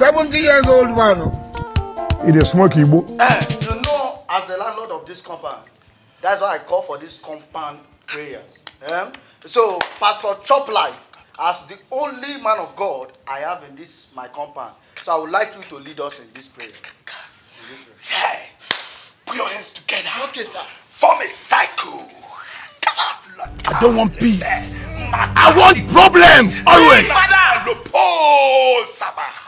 70 years old man. It is smoky book. You know, as the landlord of this compound, that's why I call for this compound prayers. So, Pastor Chop Life, as the only man of God I have in this my compound, so I would like you to lead us in this prayer. Hey, put your hands together. Okay, sir. Form a cycle. I don't want peace. I want problems always. Father,